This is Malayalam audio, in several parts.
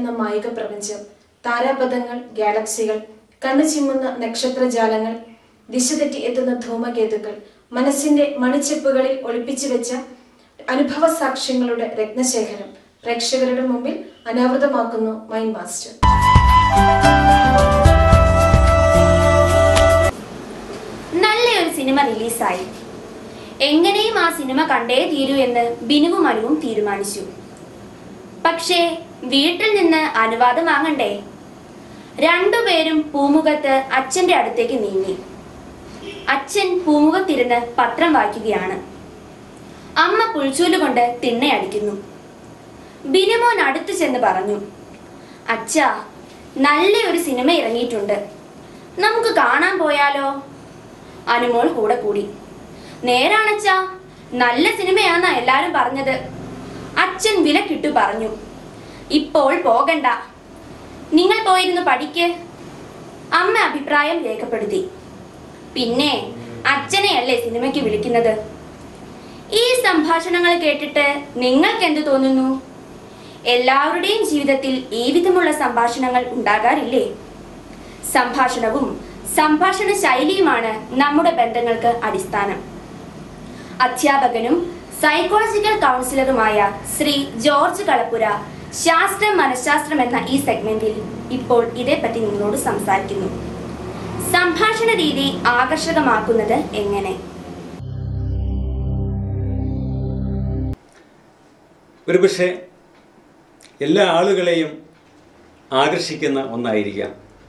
എന്ന മായിക പ്രപഞ്ചം, താരാപഥങ്ങൾ, ഗാലക്സികൾ, കണ്ണു ചിമ്മുന്ന നക്ഷത്രജാലങ്ങൾ, ദിശ തെറ്റി എത്തുന്ന ധൂമകേതുക്കൾ, മനസ്സിന്റെ മണിച്ചെപ്പുകളിൽ ഒളിപ്പിച്ചു വെച്ച അനുഭവ സാക്ഷ്യങ്ങളുടെ രത്നശേഖരം പ്രേക്ഷകരുടെ മുമ്പിൽ അനാവൃതമാക്കുന്നു മൈൻഡ് മാസ്റ്റർ. നല്ലൊരു സിനിമ റിലീസായി. എങ്ങനെയും ആ സിനിമ കണ്ടേ തീരൂ എന്ന് ബിനുവും അനുവും തീരുമാനിച്ചു. പക്ഷേ വീട്ടിൽ നിന്ന് അനുവാദം വാങ്ങണ്ടേ? രണ്ടുപേരും പൂമുഖത്ത് അച്ഛന്റെ അടുത്തേക്ക് നീങ്ങി. അച്ഛൻ പൂമുഖത്തിരുന്ന് പത്രം വായിക്കുകയാണ്. അമ്മ പുൽച്ചൂലുകൊണ്ട് തിണ്ണയടിക്കുന്നു. ബിനുമോൻ അടുത്തു ചെന്ന് പറഞ്ഞു, അച്ഛാ, നല്ലൊരു സിനിമ ഇറങ്ങിയിട്ടുണ്ട്, നമുക്ക് കാണാൻ പോയാലോ? അനുമോൾ കൂടെ കൂടി. നേരാണച്ചാ, നല്ല സിനിമയാന്നാ എല്ലാരും പറഞ്ഞത്. അച്ഛൻ വിലക്കിട്ടു പറഞ്ഞു, ഇപ്പോൾ പോകണ്ട, നിങ്ങൾ പോയിരുന്നു പഠിക്ക്. അമ്മ അഭിപ്രായം രേഖപ്പെടുത്തി. പിന്നെ അച്ഛനെയല്ലേ സിനിമയ്ക്ക് വിളിക്കുന്നത്. ഈ സംഭാഷണങ്ങൾ കേട്ടിട്ട് നിങ്ങൾക്ക് എന്ത് തോന്നുന്നു? എല്ലാവരുടെയും ജീവിതത്തിൽ ഈ വിധമുള്ള സംഭാഷണങ്ങൾ ഉണ്ടാകാറില്ലേ? സംഭാഷണവും സംഭാഷണ ശൈലിയുമാണ് നമ്മുടെ ബന്ധങ്ങൾക്ക് അടിസ്ഥാനം. അധ്യാപകനും സൈക്കോളജിക്കൽ കൗൺസിലറുമായ ശ്രീ ജോർജ് കളപ്പുര ശാസ്ത്രം മനഃശാസ്ത്രം എന്ന ഈ സെഗ്മെന്റിൽ ഇപ്പോൾ ഇതേപ്പറ്റി നിങ്ങളോട് സംസാരിക്കുന്നു. സംഭാഷണ രീതി ആകർഷകമാക്കുന്നത് എങ്ങനെ? ഒരുപക്ഷെ എല്ലാ ആളുകളെയും ആകർഷിക്കുന്ന ഒന്നായിരിക്കാം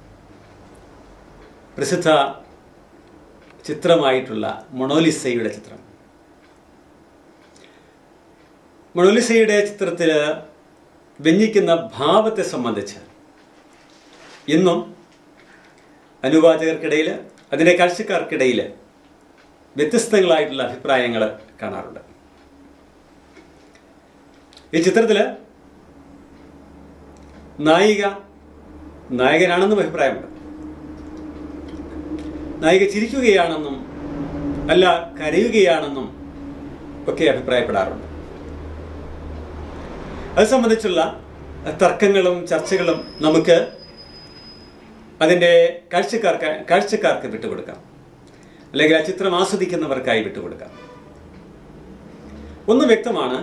പ്രസിദ്ധ ചിത്രമായിട്ടുള്ള മൊണാലിസയുടെ ചിത്രം. മൊണാലിസയുടെ ചിത്രത്തിൽ വ്യഞ്ജിക്കുന്ന ഭാവത്തെ സംബന്ധിച്ച് ഇന്നും അനുവാചകർക്കിടയിൽ, അതിൻ്റെ കാഴ്ചക്കാർക്കിടയിൽ വ്യത്യസ്തങ്ങളായിട്ടുള്ള അഭിപ്രായങ്ങൾ കാണാറുണ്ട്. ഈ ചിത്രത്തിൽ നായകനാണെന്നും അഭിപ്രായമുണ്ട്. നായിക ചിരിക്കുകയാണെന്നും അല്ല കരയുകയാണെന്നും ഒക്കെ അഭിപ്രായപ്പെടാറുണ്ട്. അത് സംബന്ധിച്ചുള്ള തർക്കങ്ങളും ചർച്ചകളും നമുക്ക് അതിൻ്റെ കാഴ്ചക്കാർക്ക് വിട്ടുകൊടുക്കാം, അല്ലെങ്കിൽ ആ ചിത്രം ആസ്വദിക്കുന്നവർക്കായി വിട്ടുകൊടുക്കാം. ഒന്ന് വ്യക്തമാണ്,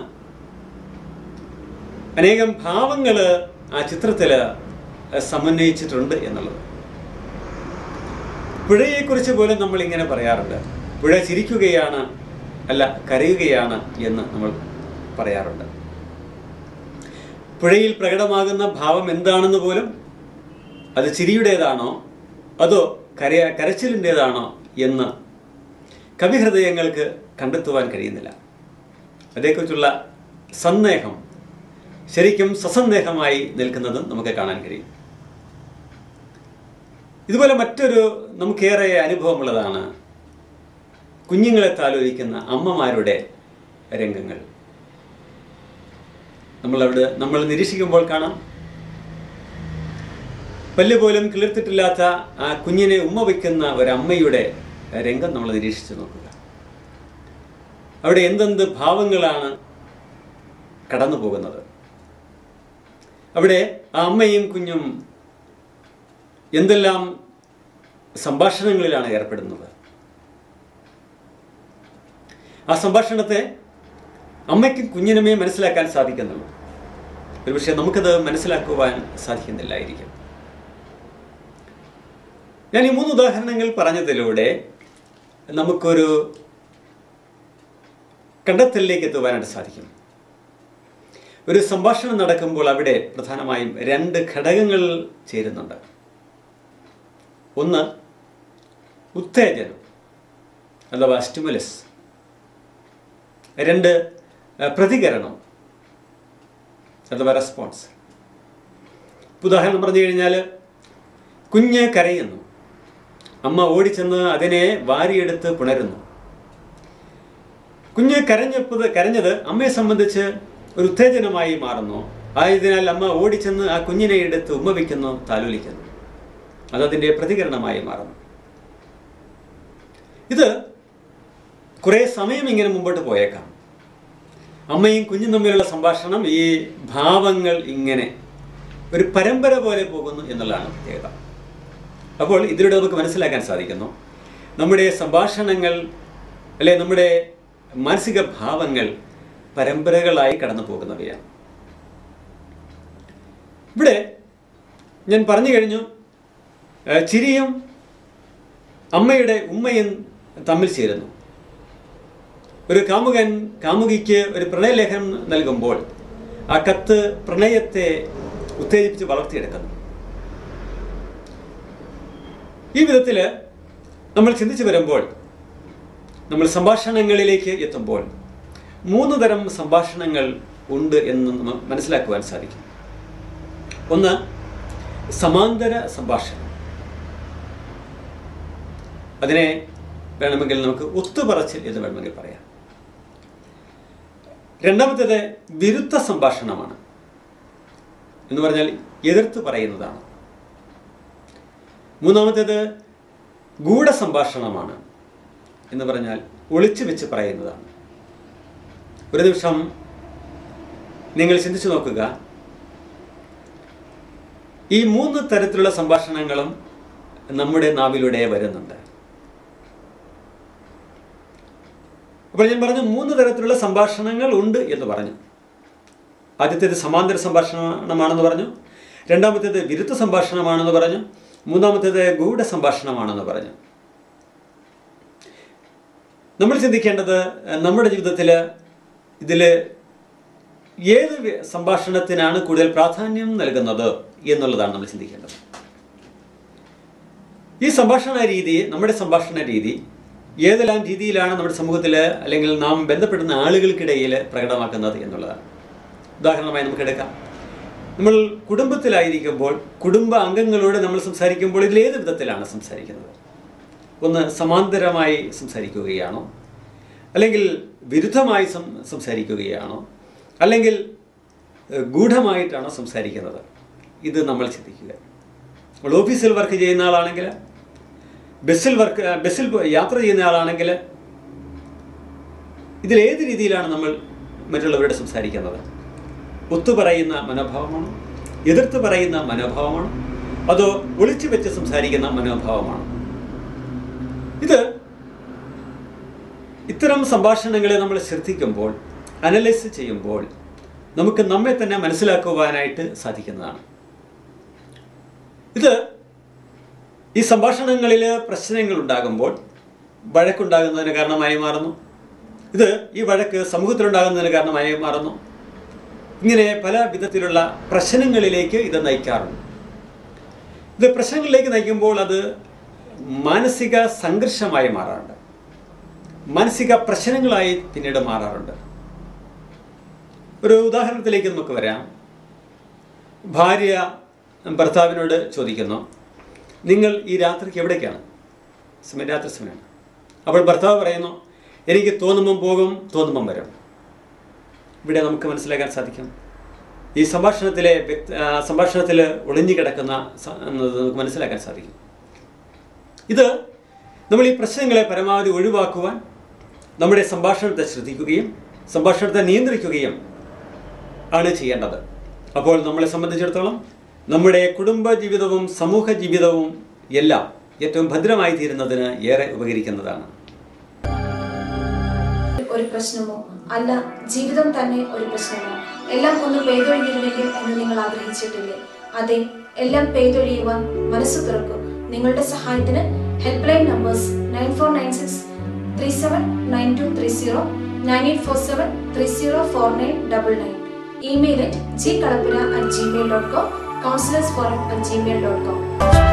അനേകം ഭാവങ്ങൾ ആ ചിത്രത്തിൽ സമന്വയിച്ചിട്ടുണ്ട് എന്നുള്ളത്. പുഴയെക്കുറിച്ച് പോലും നമ്മൾ ഇങ്ങനെ പറയാറുണ്ട്, പുഴ ചിരിക്കുകയാണ് അല്ല കരയുകയാണ് എന്ന് നമ്മൾ പറയാറുണ്ട്. പുഴയിൽ പ്രകടമാകുന്ന ഭാവം എന്താണെന്ന് പോലും, അത് ചിരിയുടേതാണോ അതോ കരച്ചിലിൻ്റെതാണോ എന്ന് കവിഹൃദയങ്ങൾക്ക് കണ്ടെത്തുവാൻ കഴിയുന്നില്ല. അതേക്കുറിച്ചുള്ള സന്ദേഹം ശരിക്കും സസന്ദേഹമായി നിൽക്കുന്നതും നമുക്ക് കാണാൻ കഴിയും. ഇതുപോലെ മറ്റൊരു നമുക്കേറെ അനുഭവമുള്ളതാണ് കുഞ്ഞുങ്ങളെ താലോലിക്കുന്ന അമ്മമാരുടെ രംഗങ്ങൾ. നമ്മൾ നിരീക്ഷിക്കുമ്പോൾ കാണാം, പല്ല് പോലും കിളിർത്തിട്ടില്ലാത്ത ആ കുഞ്ഞിനെ ഉമ്മ വയ്ക്കുന്ന ഒരമ്മയുടെ രംഗം നമ്മൾ നിരീക്ഷിച്ചു നോക്കുക. അവിടെ എന്തെന്ത് ഭാവങ്ങളാണ് കടന്നു പോകുന്നത്. അവിടെ ആ അമ്മയും കുഞ്ഞും എന്തെല്ലാം സംഭാഷണങ്ങളിലാണ് ഏർപ്പെടുന്നത്. ആ സംഭാഷണത്തെ അമ്മയ്ക്കും കുഞ്ഞിനുമേ മനസ്സിലാക്കാൻ സാധിക്കുന്നുള്ളൂ. ഒരുപക്ഷെ നമുക്കത് മനസ്സിലാക്കുവാൻ സാധിക്കുന്നില്ലായിരിക്കും. ഞാൻ ഈ 3 ഉദാഹരണങ്ങൾ പറഞ്ഞതിലൂടെ നമുക്കൊരു കണ്ടെത്തലിലേക്ക് എത്തുവാനായിട്ട് സാധിക്കും. ഒരു സംഭാഷണം നടക്കുമ്പോൾ അവിടെ പ്രധാനമായും 2 ഘടകങ്ങൾ ചേരുന്നുണ്ട്. ഒന്ന് ഉത്തേജനം അഥവാ സ്റ്റിമുലസ്, 2 പ്രതികരണം അഥവാ റെസ്പോൺസ്. ഉദാഹരണം പറഞ്ഞു കഴിഞ്ഞാൽ, കുഞ്ഞ് കരയുന്നു, അമ്മ ഓടിച്ചെന്ന് അതിനെ വാരിയെടുത്ത് പുണരുന്നു. കുഞ്ഞ് കരഞ്ഞത് അമ്മയെ സംബന്ധിച്ച് ഒരു ഉത്തേജനമായി മാറുന്നു. ആയതിനാൽ അമ്മ ഓടിച്ചെന്ന് ആ കുഞ്ഞിനെ എടുത്ത് ഉമ്മ വയ്ക്കുന്നു, താലോലിക്കുന്നു. അതതിൻ്റെ പ്രതികരണമായി മാറുന്നു. ഇത് കുറേ സമയം ഇങ്ങനെ മുമ്പോട്ട് പോയേക്കാം. അമ്മയും കുഞ്ഞും തമ്മിലുള്ള സംഭാഷണം ഈ ഭാവങ്ങൾ ഇങ്ങനെ ഒരു പരമ്പര പോലെ പോകുന്നു എന്നുള്ളതാണ് പ്രത്യേകത. അപ്പോൾ ഇതിലൂടെ നമുക്ക് മനസ്സിലാക്കാൻ സാധിക്കുന്നു, നമ്മുടെ സംഭാഷണങ്ങൾ അല്ലെ നമ്മുടെ മാനസിക ഭാവങ്ങൾ പരമ്പരകളായി കടന്നു പോകുന്നവയാണ്. ഇവിടെ ഞാൻ പറഞ്ഞു കഴിഞ്ഞു, ചിരിയും അമ്മയുടെ ഉമ്മയും തമ്മിൽ ചേരുന്നു. ഒരു കാമുകൻ കാമുകിക്ക് ഒരു പ്രണയലേഖനം നൽകുമ്പോൾ ആ കത്ത് പ്രണയത്തെ ഉത്തേജിപ്പിച്ച് വളർത്തിയെടുക്കുന്നു. ഈ വിധത്തിൽ നമ്മൾ ചിന്തിച്ചു വരുമ്പോൾ, നമ്മൾ സംഭാഷണങ്ങളിലേക്ക് എത്തുമ്പോൾ 3 തരം സംഭാഷണങ്ങൾ ഉണ്ട് എന്ന് മനസ്സിലാക്കുവാൻ സാധിക്കും. ഒന്ന്, സമാന്തര സംഭാഷണം. അതിനെ വേണമെങ്കിൽ നമുക്ക് ഒത്തുപറച്ചിൽ എന്ന് വേണമെങ്കിൽ പറയാം. രണ്ടാമത്തേത് വിരുദ്ധ സംഭാഷണമാണ്, എന്ന് പറഞ്ഞാൽ എതിർത്ത് പറയുന്നതാണ്. മൂന്നാമത്തേത് ഗൂഢസംഭാഷണമാണ്, എന്ന് പറഞ്ഞാൽ ഒളിച്ചു വെച്ച് പറയുന്നതാണ്. ഒരു നിമിഷം നിങ്ങൾ ചിന്തിച്ചു നോക്കുക, ഈ 3 തരത്തിലുള്ള സംഭാഷണങ്ങളും നമ്മുടെ നാവിലൂടെ വരുന്നുണ്ട്. അപ്പോൾ ഞാൻ പറഞ്ഞു 3 തരത്തിലുള്ള സംഭാഷണങ്ങൾ ഉണ്ട് എന്ന് പറഞ്ഞു. ആദ്യത്തേത് സമാന്തര സംഭാഷണമാണെന്ന് പറഞ്ഞു, രണ്ടാമത്തേത് വിരുദ്ധ സംഭാഷണമാണെന്ന് പറഞ്ഞു, മൂന്നാമത്തേത് ഗൂഢസംഭാഷണമാണെന്ന് പറഞ്ഞു. നമ്മൾ ചിന്തിക്കേണ്ടത്, നമ്മുടെ ജീവിതത്തിൽ ഇതിൽ ഏത് സംഭാഷണത്തിനാണ് കൂടുതൽ പ്രാധാന്യം നൽകുന്നത് എന്നുള്ളതാണ് നമ്മൾ ചിന്തിക്കേണ്ടത്. ഈ നമ്മുടെ സംഭാഷണ രീതി ഏതെല്ലാം രീതിയിലാണ് നമ്മുടെ സമൂഹത്തിൽ അല്ലെങ്കിൽ നാം ബന്ധപ്പെടുന്ന ആളുകൾക്കിടയിൽ പ്രകടമാക്കുന്നത് എന്നുള്ളതാണ്. ഉദാഹരണമായി നമുക്ക് എടുക്കാം, നമ്മൾ കുടുംബത്തിലായിരിക്കുമ്പോൾ കുടുംബ അംഗങ്ങളോട് നമ്മൾ സംസാരിക്കുമ്പോൾ ഇതിലേത് വിധത്തിലാണ് സംസാരിക്കുന്നത്? ഒന്ന്, സമാന്തരമായി സംസാരിക്കുകയാണോ, അല്ലെങ്കിൽ വിരുദ്ധമായി സംസാരിക്കുകയാണോ, അല്ലെങ്കിൽ ഗൂഢമായിട്ടാണോ സംസാരിക്കുന്നത്? ഇത് നമ്മൾ ചിന്തിക്കുക. നമ്മൾ ഓഫീസിൽ വർക്ക് ചെയ്യുന്ന ആളാണെങ്കിൽ, ബസ്സിൽ യാത്ര ചെയ്യുന്ന ആളാണെങ്കിൽ, ഇതിലേത് രീതിയിലാണ് നമ്മൾ മറ്റുള്ളവരോട് സംസാരിക്കുന്നത്? ഒത്തുപറയുന്ന മനോഭാവമാണോ, എതിർത്ത് പറയുന്ന മനോഭാവമാണോ, അതോ ഒളിച്ചു വെച്ച് സംസാരിക്കുന്ന മനോഭാവമാണോ? ഇത്തരം സംഭാഷണങ്ങളെ നമ്മൾ ശ്രദ്ധിക്കുമ്പോൾ, അനലൈസ് ചെയ്യുമ്പോൾ നമുക്ക് നമ്മെ തന്നെ മനസ്സിലാക്കുവാനായിട്ട് സാധിക്കുന്നതാണ്. ഈ സംഭാഷണങ്ങളിൽ പ്രശ്നങ്ങൾ ഉണ്ടാകുമ്പോൾ വഴക്കുണ്ടാകുന്നതിന് കാരണമായി മാറുന്നു. ഈ വഴക്ക് സമൂഹത്തിലുണ്ടാകുന്നതിന് കാരണമായി മാറുന്നു. ഇങ്ങനെ പല വിധത്തിലുള്ള പ്രശ്നങ്ങളിലേക്ക് ഇത് നയിക്കാറുണ്ട്. പ്രശ്നങ്ങളിലേക്ക് നയിക്കുമ്പോൾ അത് മാനസിക സംഘർഷമായി മാറാറുണ്ട്, മാനസിക പ്രശ്നങ്ങളായി പിന്നീട് മാറാറുണ്ട്. ഒരു ഉദാഹരണത്തിലേക്ക് നമുക്ക് വരാം. ഭാര്യ ഭർത്താവിനോട് ചോദിക്കുന്നു, നിങ്ങൾ ഈ രാത്രിക്ക് എവിടേക്കാണ്? രാത്രി സമയമാണ്. അപ്പോൾ ഭർത്താവ് പറയുന്നു, എനിക്ക് തോന്നുമ്പം പോകും, തോന്നുമ്പം വരും. ഇവിടെ നമുക്ക് മനസ്സിലാക്കാൻ സാധിക്കും, ഈ സംഭാഷണത്തിൽ ഒളിഞ്ഞു കിടക്കുന്ന നമുക്ക് മനസ്സിലാക്കാൻ സാധിക്കും. നമ്മൾ ഈ പ്രശ്നങ്ങളെ പരമാവധി ഒഴിവാക്കുവാൻ നമ്മുടെ സംഭാഷണത്തെ ശ്രദ്ധിക്കുകയും സംഭാഷണത്തെ നിയന്ത്രിക്കുകയും ആണ് ചെയ്യേണ്ടത്. അപ്പോൾ നമ്മളെ സംബന്ധിച്ചിടത്തോളം നമ്മുടെ കുടുംബ ജീവിതവും സമൂഹ ജീവിതവും എല്ലാം ഏറ്റവും ഭദ്രമായി തീരുന്നതിന് ഏറെ ഉപകരിക്കുന്നതാണ്. ഒരു പ്രശ്നമോ അല്ല, ജീവിതം തന്നെ ഒരു പ്രശ്നമോ, എല്ലാം ഒന്ന് പെയ്തൊഴിഞ്ഞിരുന്നെങ്കിൽ എന്ന് നിങ്ങൾ ആഗ്രഹിച്ചിട്ടില്ലേ? അതെ, എല്ലാം പെയ്തൊഴിയുവാൻ മനസ്സ് തുറക്കും. നിങ്ങളുടെ സഹായത്തിന് help line numbers 9496379230, 9847304999, email @gkalapura@gmail.com, counselorsforum@gmail.com.